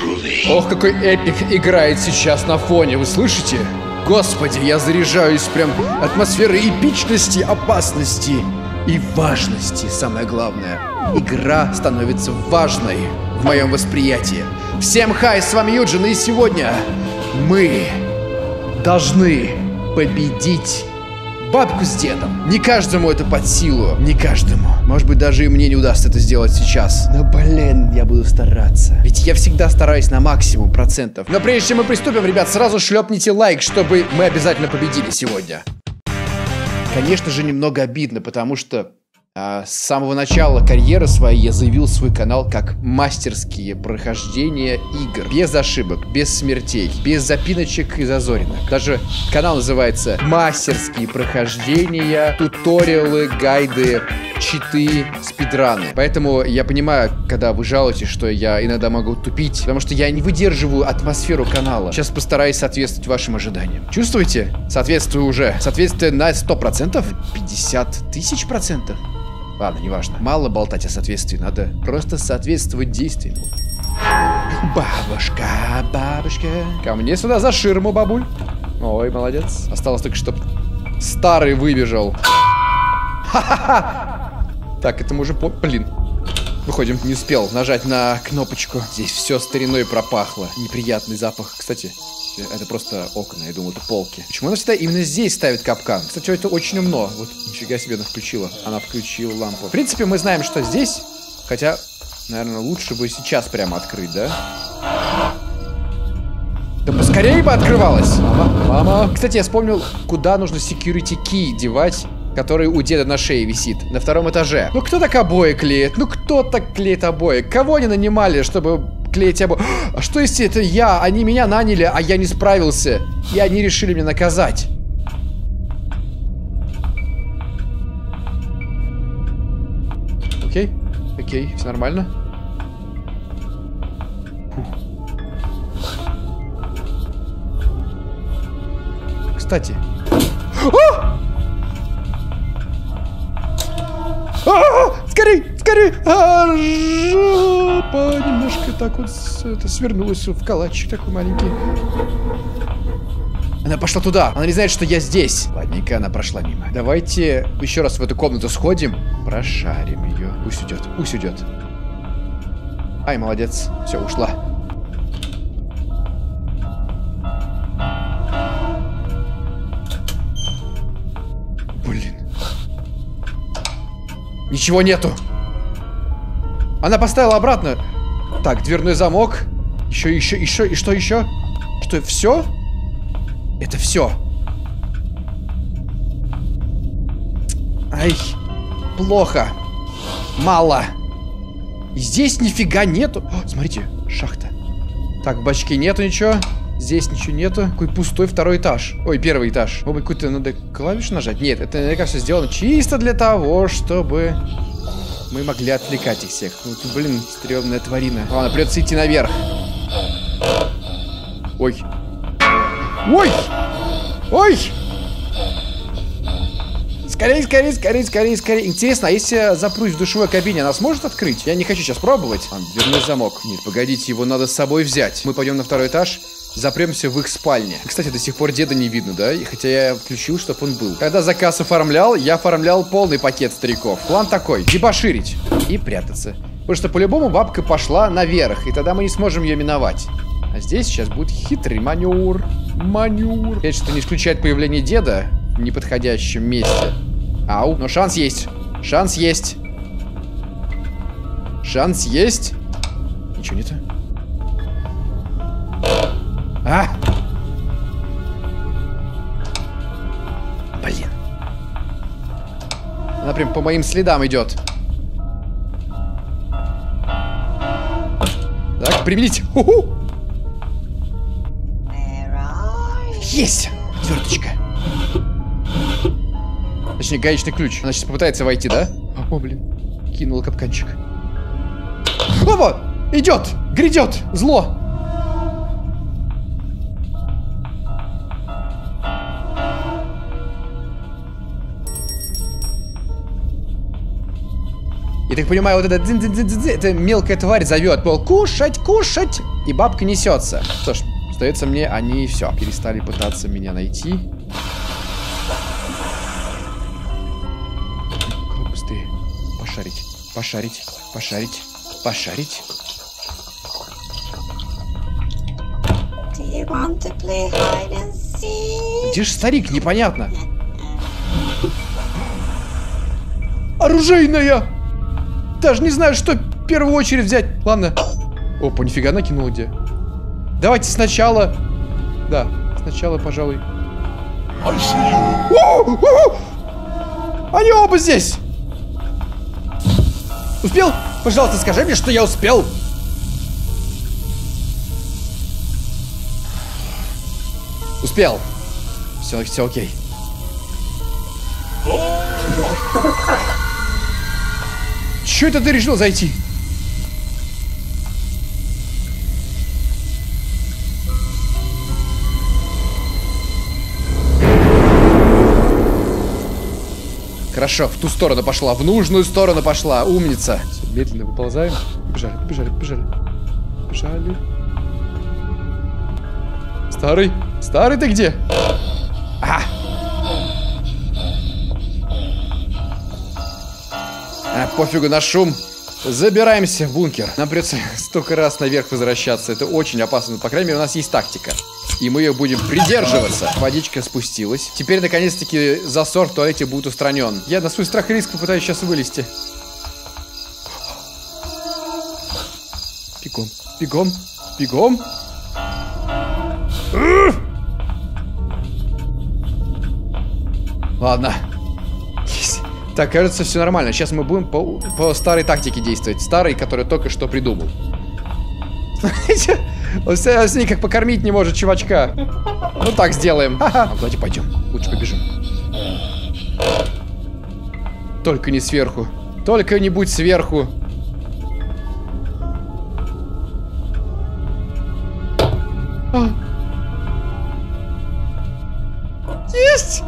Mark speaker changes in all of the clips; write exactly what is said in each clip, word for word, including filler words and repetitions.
Speaker 1: Ох, какой эпик играет сейчас на фоне, вы слышите? Господи, я заряжаюсь прям атмосферой эпичности, опасности и важности, самое главное. Игра становится важной в моем восприятии. Всем хай, с вами Юджин, и сегодня мы должны победить бабку с дедом. Не каждому это под силу, не каждому. Может быть, даже и мне не удастся это сделать сейчас. Но, блин, я буду стараться. Ведь я всегда стараюсь на максимум процентов. Но прежде чем мы приступим, ребят, сразу шлепните лайк, чтобы мы обязательно победили сегодня. Конечно же, немного обидно, потому что а, с самого начала карьеры своей я заявил свой канал как мастерские прохождения игр. Без ошибок, без смертей, без запиночек и зазоринок. Даже канал называется «Мастерские прохождения, туториалы, гайды, читы, спидраны». Поэтому я понимаю, когда вы жалуетесь, что я иногда могу тупить, потому что я не выдерживаю атмосферу канала. Сейчас постараюсь соответствовать вашим ожиданиям. Чувствуете? Соответствую уже. Соответствие на сто процентов? пятьдесят тысяч процентов? Ладно, неважно. Мало болтать о соответствии, надо просто соответствовать действиям. Бабушка, бабушка. Ко мне сюда за ширму, бабуль. Ой, молодец. Осталось только, чтобы старый выбежал. Ха-ха-ха. Так, это мы уже по... Блин. Выходим, не успел нажать на кнопочку. Здесь все стариной пропахло. Неприятный запах. Кстати, это просто окна, я думал, это полки. Почему она всегда именно здесь ставит капкан? Кстати, это очень умно. Вот, нифига себе, она включила. Она включила лампу. В принципе, мы знаем, что здесь. Хотя, наверное, лучше бы сейчас прямо открыть, да? Да поскорее бы открывалась. Мама, мама. Кстати, я вспомнил, куда нужно security key девать, который у деда на шее висит. На втором этаже. Ну кто так обои клеит? Ну кто так клеит обои? Кого они нанимали, чтобы клеить обои? А что если это я? Они меня наняли, а я не справился. И они решили меня наказать. Окей. Окей, все нормально. Фух. Кстати. А! А-а-а! Скорей, скорей! А, жопа немножко так вот это, свернулась в калачик такой маленький. Она пошла туда. Она не знает, что я здесь. Ладненько, она прошла мимо. Давайте еще раз в эту комнату сходим. Прошарим ее. Пусть уйдет, пусть уйдет. Ай, молодец. Все, ушла. Блин. Ничего нету. Она поставила обратно. Так, дверной замок. Еще, еще, еще. И что еще? Что, все? Это все. Ай. Плохо. Мало. И здесь нифига нету. О, смотрите, шахта. Так, в бачке нету ничего. Здесь ничего нету. Какой пустой второй этаж. Ой, первый этаж. Может быть, какую-то надо клавишу нажать? Нет, это, мне кажется, сделано чисто для того, чтобы мы могли отвлекать их всех. Ну, тут, блин, стрёмная тварина. Ладно, придется идти наверх. Ой. Ой! Ой! Скорей, скорей, скорей, скорей, скорей. Интересно, а если я запрусь в душевой кабине, она сможет открыть? Я не хочу сейчас пробовать. А, дверной замок. Нет, погодите, его надо с собой взять. Мы пойдем на второй этаж. Запремся в их спальне. Кстати, до сих пор деда не видно, да? И хотя я включил, чтобы он был. Когда заказ оформлял, я оформлял полный пакет стариков. План такой: дебоширить и прятаться. Потому что по-любому бабка пошла наверх, и тогда мы не сможем ее миновать. А здесь сейчас будет хитрый маневр. Маневр. Опять что не исключает появление деда в неподходящем месте. Ау, но шанс есть. Шанс есть. Шанс есть. Ничего нету. А! Блин. Она прям по моим следам идет. Так, применить. Ху-ху. Есть! Звездочка. Точнее, гаечный ключ. Она сейчас попытается войти, да? О, блин. Кинула капканчик. Опа! Идет! Грядет! Зло! И так понимаю, вот это, это мелкая тварь зовет, мол, кушать, кушать. И бабка несется. Что ж, остается мне, они все, перестали пытаться меня найти. Как быстрее. Пошарить, пошарить, пошарить, пошарить. Где же старик, непонятно. Оружейная! Даже не знаю, что в первую очередь взять. Ладно. Опа, нифига накинула где. Давайте сначала. Да, сначала, пожалуй. О, о! Они оба здесь! Успел? Пожалуйста, скажи мне, что я успел. Успел. Все, все окей. Че это ты решил зайти? Хорошо, в ту сторону пошла, в нужную сторону пошла, умница. Все, медленно выползаем. Побежали, побежали, побежали. Побежали. Старый, старый ты где? А! А, пофигу на шум. Забираемся в бункер. Нам придется столько раз наверх возвращаться. Это очень опасно. По крайней мере, у нас есть тактика. И мы ее будем придерживаться. Водичка спустилась. Теперь, наконец-таки, засор в туалете будет устранен. Я на свой страх и риск попытаюсь сейчас вылезти. Бегом, бегом, бегом. Ладно. Так, кажется, все нормально. Сейчас мы будем по, по старой тактике действовать. Старой, которую только что придумал. Смотрите, он с ней как покормить не может чувачка. Ну так сделаем. А, давайте пойдем. Лучше побежим. Только не сверху. Только не будь сверху. А. Есть!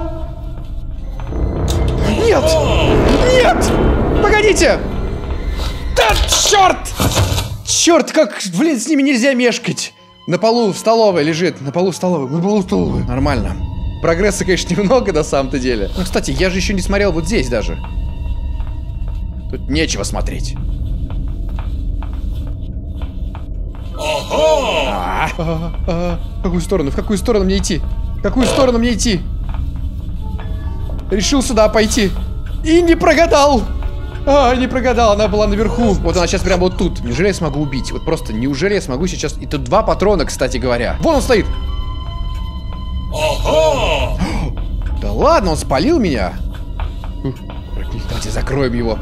Speaker 1: Нет! Нет! Погодите! Да, черт! Черт, как, блин, с ними нельзя мешкать. На полу в столовой лежит. На полу в столовой. На полу в столовой. Нормально. Прогресса, конечно, немного на самом-то деле. Ну, кстати, я же еще не смотрел вот здесь даже. Тут нечего смотреть. А, а, а, в какую сторону? В какую сторону мне идти? В какую сторону мне идти? Решил сюда пойти. И не прогадал. А, не прогадал, она была наверху. Вот она сейчас прямо вот тут. Неужели я смогу убить? Вот просто, неужели я смогу сейчас... И тут два патрона, кстати говоря. Вон он стоит. Да ладно, он спалил меня. Давайте закроем его.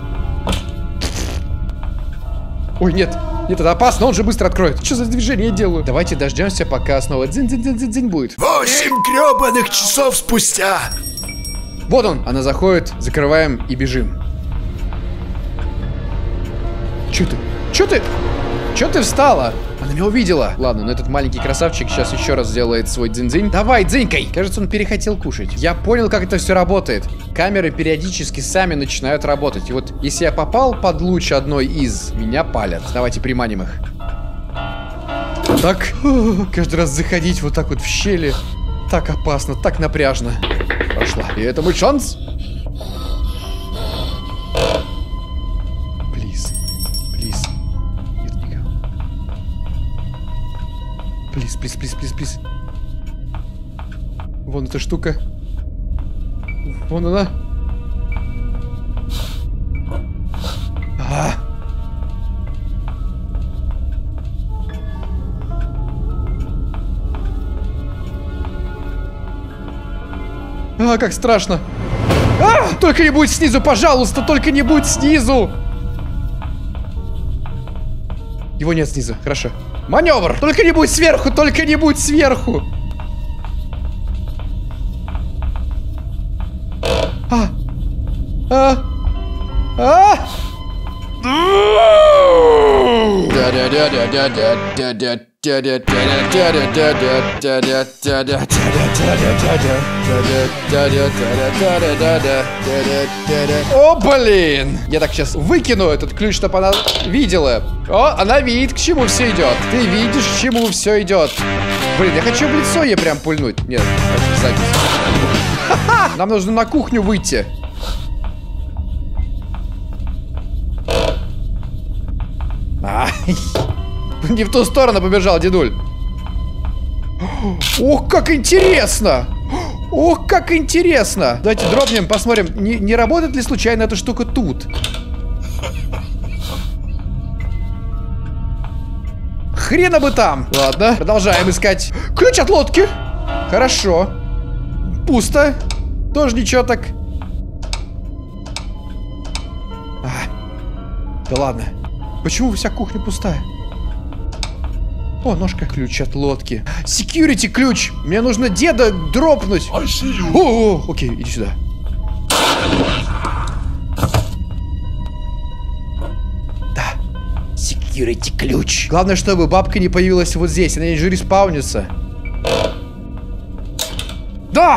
Speaker 1: Ой, нет. Нет, это опасно, он же быстро откроет. Что за движение я делаю? Давайте дождемся, пока снова дзинь-дзинь-дзинь-дзинь будет.
Speaker 2: Восемь гребаных часов спустя.
Speaker 1: Вот он, она заходит, закрываем и бежим. Чё ты? Чё ты? Чё ты встала? Она меня увидела. Ладно, но этот маленький красавчик сейчас еще раз сделает свой дзинь-дзинь. Давай, дзинькай! Кажется, он перехотел кушать. Я понял, как это все работает. Камеры периодически сами начинают работать. И вот, если я попал под луч одной из, меня палят. Давайте приманим их. Так, каждый раз заходить вот так вот в щели. Так опасно, так напряжно. Прошла. И это мой шанс. Плиз. Плиз. Нет никого. Плиз, плиз, плиз, плиз, плиз. Вон эта штука. Вон она. А. А, как страшно. А, только не будь снизу, пожалуйста, только не будь снизу. Его нет снизу, хорошо. Маневр! Только не будь сверху, только не будь сверху. А! А! А! О, блин! Я так сейчас выкину этот ключ, чтобы она видела. О, она видит, к чему все идет. Ты видишь, к чему все идет. Блин, я хочу в лицо ей прям пульнуть. Нет, сзади. Ха-ха! Нам нужно на кухню выйти. Ай. Не в ту сторону побежал, дедуль. Ох, как интересно! Ох, как интересно! Давайте дропнем, посмотрим, не, не работает ли случайно эта штука тут. Хрена бы там! Ладно, продолжаем искать. Ключ от лодки! Хорошо. Пусто. Тоже ничего так. А, да ладно. Почему вся кухня пустая? О, ножка. Ключ от лодки. Security ключ. Мне нужно деда дропнуть. О, о, окей, иди сюда. Да. Security ключ. Главное, чтобы бабка не появилась вот здесь. Она же респаунится. Да!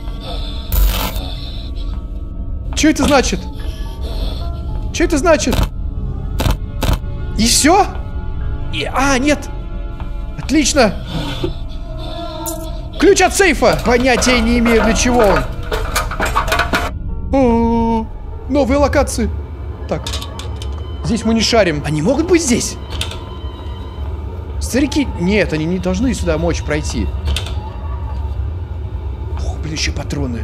Speaker 1: Что это значит? Что это значит? И все? И... А, нет. Отлично. Ключ от сейфа. Понятия не имею, для чего он. О-о-о. Новые локации. Так. Здесь мы не шарим. Они могут быть здесь? Старики... Нет, они не должны сюда мочь пройти. Ох, блин, еще патроны.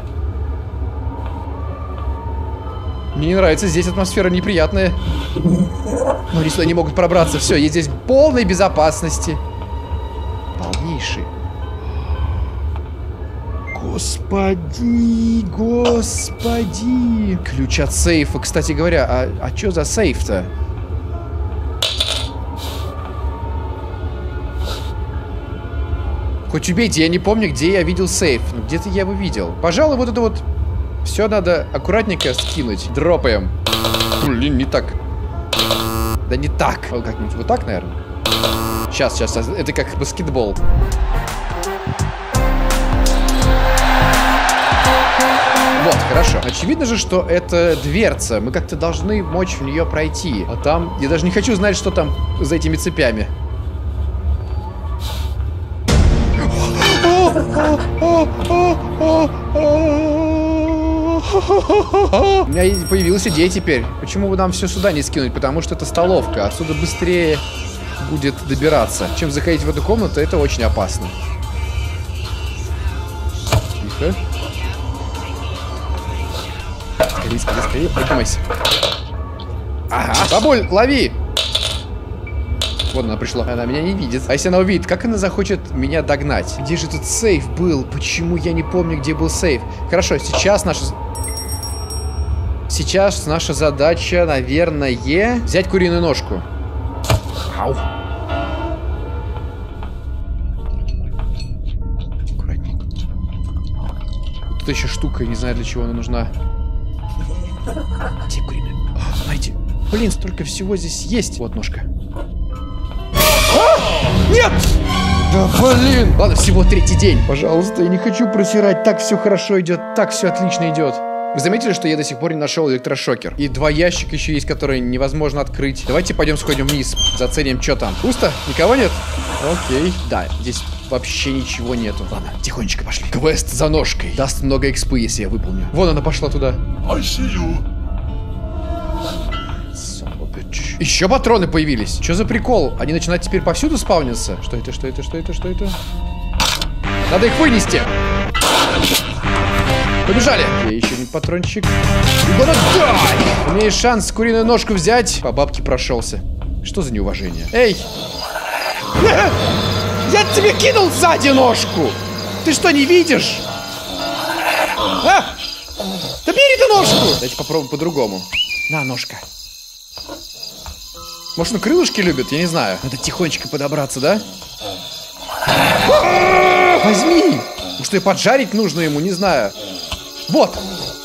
Speaker 1: Мне не нравится, здесь атмосфера неприятная. Но они сюда не могут пробраться. Все, я здесь в полной безопасности. Полнейший. Господи, господи. Ключ от сейфа. Кстати говоря, а, а что за сейф-то? Хоть убейте, я не помню, где я видел сейф. Но где-то я его видел. Пожалуй, вот это вот... Все надо аккуратненько скинуть. Дропаем. Блин, не так. Да не так. Вот как-нибудь вот так, наверное. Сейчас, сейчас. Это как баскетбол. Вот, хорошо. Очевидно же, что это дверца. Мы как-то должны мочь в нее пройти. А там... Я даже не хочу знать, что там за этими цепями. У меня появилась идея теперь. Почему бы нам все сюда не скинуть? Потому что это столовка. Отсюда быстрее будет добираться. Чем заходить в эту комнату, это очень опасно. Тихо. Скорее, скорее, скорее. Поднимайся. Ага. Бабуль, лови! Вот она пришла. Она меня не видит. А если она увидит, как она захочет меня догнать? Где же этот сейф был? Почему я не помню, где был сейф? Хорошо, сейчас наша... Сейчас наша задача, наверное, взять куриную ножку. Ау. Аккуратненько. Тут еще штука, не знаю, для чего она нужна. Где куриная? О, смотрите. Блин, столько всего здесь есть. Вот ножка. А! Нет! Да блин! Ладно, всего третий день. Пожалуйста, я не хочу просирать. Так все хорошо идет, так все отлично идет. Вы заметили, что я до сих пор не нашел электрошокер? И два ящика еще есть, которые невозможно открыть. Давайте пойдем сходим вниз, заценим, что там. Пусто? Никого нет? Окей. Да, здесь вообще ничего нету. Ладно, тихонечко пошли. Квест за ножкой. Даст много экспы, если я выполню. Вон она пошла туда.
Speaker 2: I see you.
Speaker 1: Еще патроны появились. Что за прикол? Они начинают теперь повсюду спавниться. Что это, что это, что это, что это? Надо их вынести. Побежали. Я еще один патрончик. У меня есть шанс куриную ножку взять. По бабке прошелся. Что за неуважение? Эй! Я тебе кинул сзади ножку! Ты что, не видишь? А! Да бери ты ножку! Давайте попробуем по-другому. На, ножка. Может, он крылышки любит? Я не знаю. Надо тихонечко подобраться, да? Возьми! Может, и поджарить нужно ему, не знаю. Вот!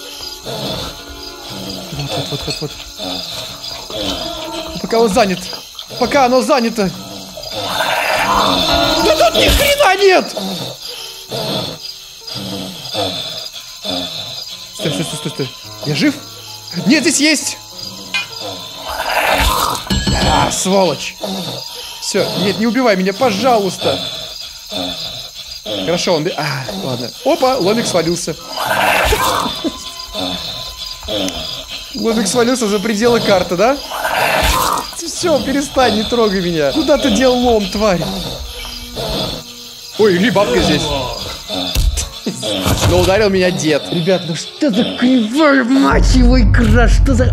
Speaker 1: Вот, вот, вот, вот, вот. Пока он занят. Пока оно занято. Да тут ни хрена нет! Стой, стой, стой, стой, стой. Я жив? Нет, здесь есть! А, сволочь! Все, нет, не убивай меня, пожалуйста! Хорошо, он... А, ладно. Опа, ломик свалился. Ломик свалился за пределы карты, да? Все, перестань, не трогай меня. Куда ты дел лом, тварь? Ой, или бабка здесь. Но ударил меня дед. Ребят, ну что за кривая, мать его, игра? Что за...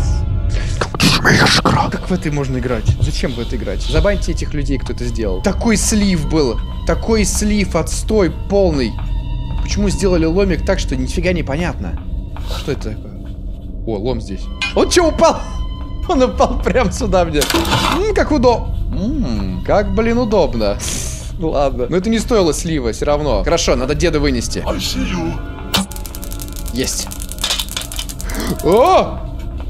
Speaker 1: Как в этой можно играть? Зачем в это играть? Забаньте этих людей, кто это сделал. Такой слив был. Такой слив, отстой полный. Почему сделали ломик так, что нифига не понятно? Что это такое? О, лом здесь. Он что, упал? Он упал прям сюда мне. М-м, как удобно. М-м, как, блин, удобно. Ладно. Но это не стоило слива, все равно. Хорошо, надо деда вынести. Есть. О!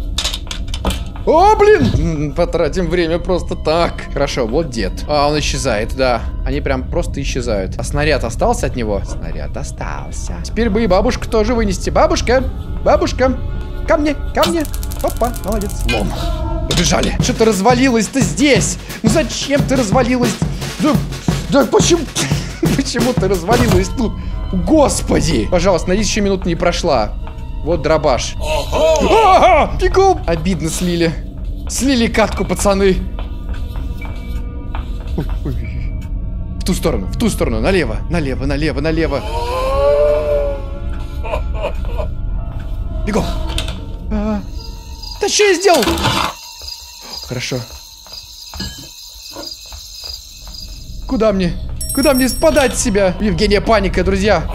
Speaker 1: О, блин! Потратим время просто так. Хорошо, вот дед. А, он исчезает, да. Они прям просто исчезают. А снаряд остался от него? Снаряд остался. Теперь бы и бабушку тоже вынести. Бабушка! Бабушка! Ко мне! Ко мне! Опа, молодец. Лом. Побежали. Что-то развалилось-то здесь. Ну зачем ты развалилась? Да, да почему? Почему ты развалилась тут? Господи! Пожалуйста, надеюсь, еще минута не прошла. Вот дробаш. Ага! Бегом! Обидно слили. Слили катку, пацаны. Ой, ой, ой. В ту сторону, в ту сторону. Налево, налево, налево, налево. Бегом. А, да что я сделал? Хорошо. Куда мне? Куда мне спадать с себя? Евгения, паника, друзья.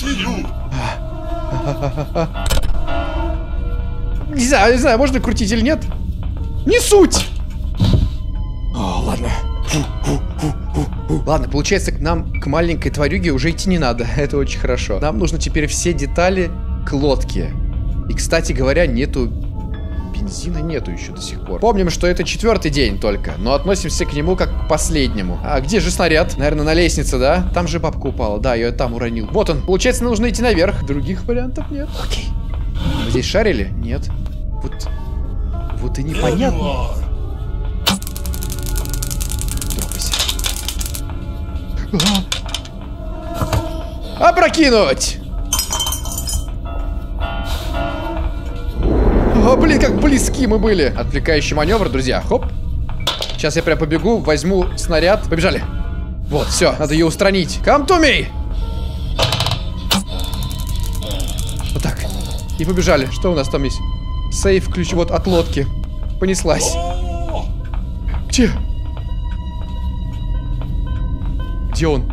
Speaker 1: Не знаю, не знаю, можно крутить или нет. Не суть. О, ладно. Фу, фу, фу, фу, фу. Ладно, получается, к нам, к маленькой тварюге уже идти не надо. Это очень хорошо. Нам нужно теперь все детали к лодке. И, кстати говоря, нету... Бензина нету еще до сих пор. Помним, что это четвертый день только, но относимся к нему как к последнему. А где же снаряд? Наверное, на лестнице, да? Там же бабка упала. Да, я ее там уронил. Вот он. Получается, нужно идти наверх. Других вариантов нет. Окей. Мы здесь шарили? Нет. Вот... Вот и непонятно. Дропайся. А! Опрокинуть! О, блин, как близки мы были. Отвлекающий маневр, друзья. Хоп. Сейчас я прям побегу, возьму снаряд. Побежали. Вот, все, надо ее устранить. Come to me! Вот так. И побежали. Что у нас там есть? Сейф, ключ вот от лодки. Понеслась. Где? Где он?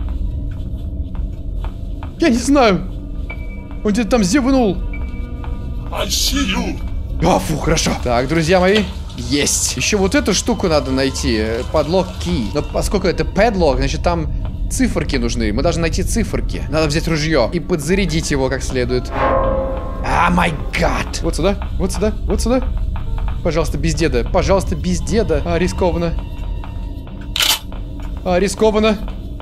Speaker 1: Я не знаю. Он где-то там зевнул. I see you. А, фу, хорошо. Так, друзья мои, есть. Еще вот эту штуку надо найти. Подлог key. Но поскольку это padlock, значит там циферки нужны. Мы должны найти циферки. Надо взять ружье и подзарядить его как следует. А, май гад. Вот сюда, вот сюда, вот сюда. Пожалуйста, без деда. Пожалуйста, без деда. А, рискованно. А, рискованно.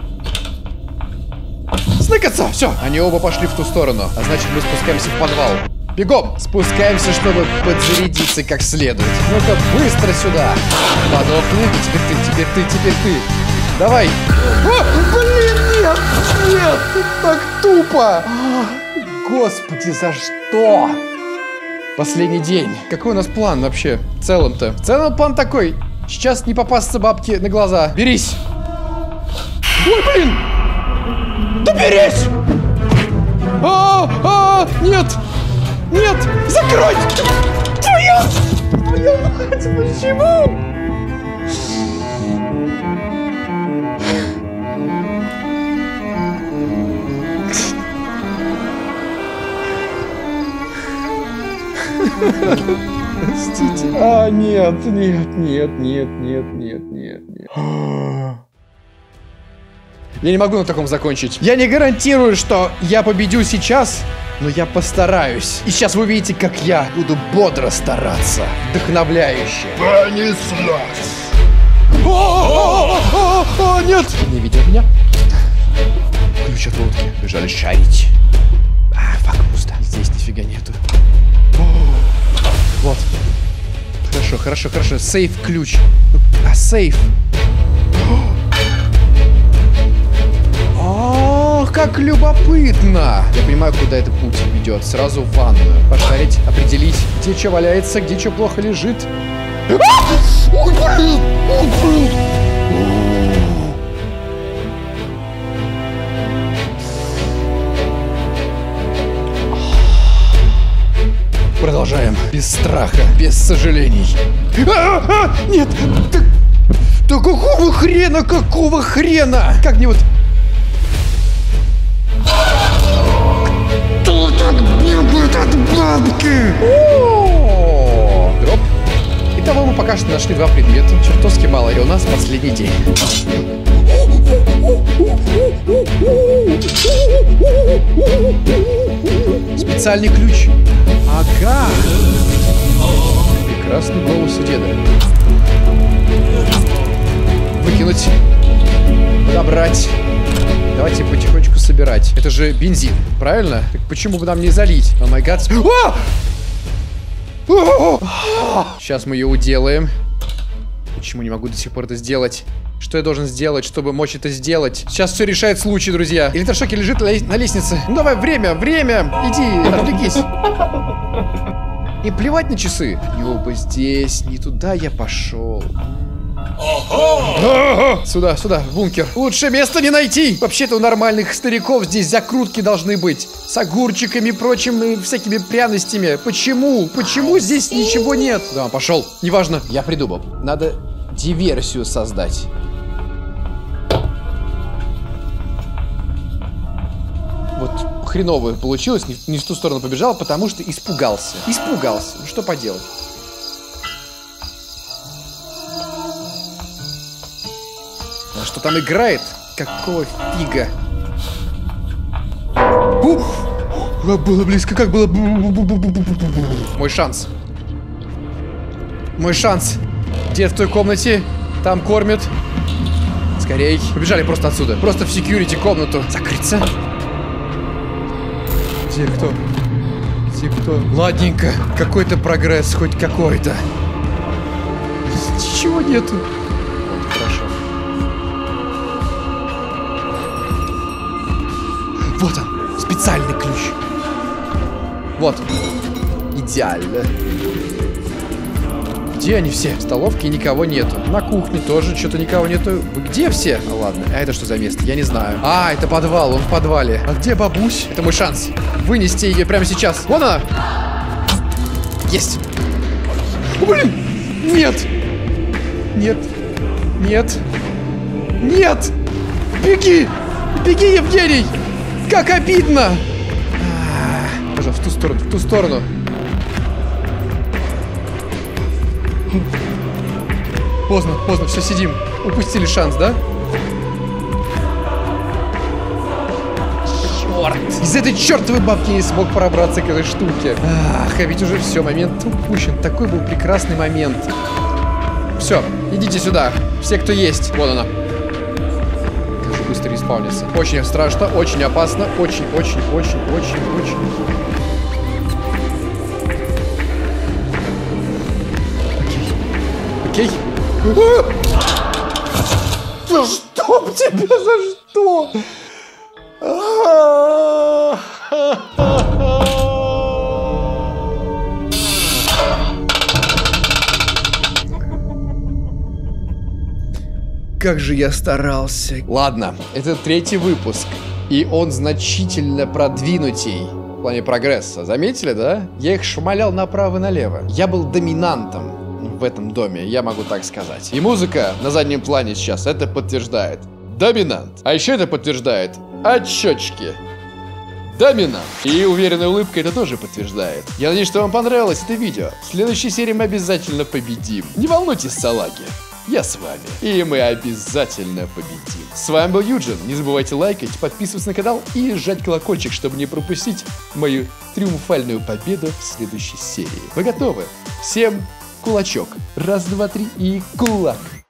Speaker 1: Сныкаться! Все, они оба пошли в ту сторону. А значит, мы спускаемся в подвал. Бегом! Спускаемся, чтобы подзарядиться как следует. Ну-ка, быстро сюда! Подохни. Теперь ты, теперь ты, теперь ты. Давай! О, блин, нет! Нет! Так тупо! Господи, за что? Последний день. Какой у нас план вообще? В целом-то. В целом план такой. Сейчас не попасться бабке на глаза. Берись! Ой, блин! Да берись! А, а, нет! Нет! Закрой! Твою! Твою мать! Почему? Простите. А, нет, нет, нет, нет, нет, нет, нет, нет. Я не могу на таком закончить. Я не гарантирую, что я победю сейчас, но я постараюсь. И сейчас вы увидите, как я буду бодро стараться. Вдохновляюще.
Speaker 2: Понеслась.
Speaker 1: О, о, о, о, о, нет! Не меня. Ключ от лодки. Бежали шарить. А, фак, пусто. Здесь нифига нету. О, вот. Хорошо, хорошо, хорошо. Сейф, ключ. А, сейф. О, как любопытно. Я понимаю, куда этот путь ведет. Сразу в ванную. Пошарить, определить, где что валяется, где что плохо лежит. Ой, блин! Ой, блин! Продолжаем. Без страха, без сожалений. А, а, нет! Да, да какого хрена, какого хрена? Как мне вот... Кто так бегает от бабки? О, дроп. Итого мы пока что нашли два предмета. Чертовски мало, и у нас последний день. Специальный ключ. Ага. Прекрасный голос у деда. Выкинуть. Подобрать. Давайте потихонечку собирать. Это же бензин, правильно? Так почему бы нам не залить? О май гад. Сейчас мы ее уделаем. Почему не могу до сих пор это сделать? Что я должен сделать, чтобы мочь это сделать? Сейчас все решает случай, друзья. Электрошокер лежит на лестнице. Ну давай, время, время. Иди, отвлекись. И плевать на часы. Ёба, здесь, не туда я пошел. Сюда, сюда, в бункер. Лучше места не найти. Вообще-то у нормальных стариков здесь закрутки должны быть. С огурчиками и прочими всякими пряностями. Почему? Почему здесь ничего нет? Да, пошел. Неважно, я придумал. Надо диверсию создать. Вот хреново получилось, не, не в ту сторону побежал, потому что испугался. Испугался. Ну что поделать? А что там играет? Какого фига? Ух! Как было близко, как было... Мой шанс. Мой шанс. Дед в той комнате. Там кормят. Скорей. Побежали просто отсюда. Просто в секьюрити комнату. Закрыться. Где кто? Где кто? Ладненько. Какой-то прогресс, хоть какой-то. Ничего нету. Вот, хорошо. Вот он. Специальный ключ. Вот. Идеально. Где они все? В столовке никого нету. На кухне тоже что-то никого нету. Вы где все? А ладно. А это что за место? Я не знаю. А, это подвал. Он в подвале. А где бабусь? Это мой шанс. Вынести ее прямо сейчас. Вон она. Есть. О, блин. Нет. Нет. Нет. Нет. Беги. Беги, Евгений. Как обидно. А, пожалуйста, в ту сторону. В ту сторону. Поздно, поздно, все, сидим. Упустили шанс, да? Черт! Из этой чертовой бабки не смог пробраться к этой штуке. Ах, а ведь уже все, момент упущен. Такой был прекрасный момент. Все, идите сюда. Все, кто есть. Вон она. Как же быстро респаунится. Очень страшно, очень опасно. Очень, очень, очень, очень, очень. Окей. Да чтоб тебя, за что? Как же я старался. Ладно, это третий выпуск, и он значительно продвинутей в плане прогресса. Заметили, да? Я их шмалял направо и налево. Я был доминантом в этом доме, я могу так сказать. И музыка на заднем плане сейчас это подтверждает. Доминант. А еще это подтверждает очечки. Доминант. И уверенная улыбка это тоже подтверждает. Я надеюсь, что вам понравилось это видео. В следующей серии мы обязательно победим. Не волнуйтесь, салаги. Я с вами. И мы обязательно победим. С вами был Юджин. Не забывайте лайкать, подписываться на канал и жать колокольчик, чтобы не пропустить мою триумфальную победу в следующей серии. Вы готовы? Всем кулачок. Раз, два, три и кулак.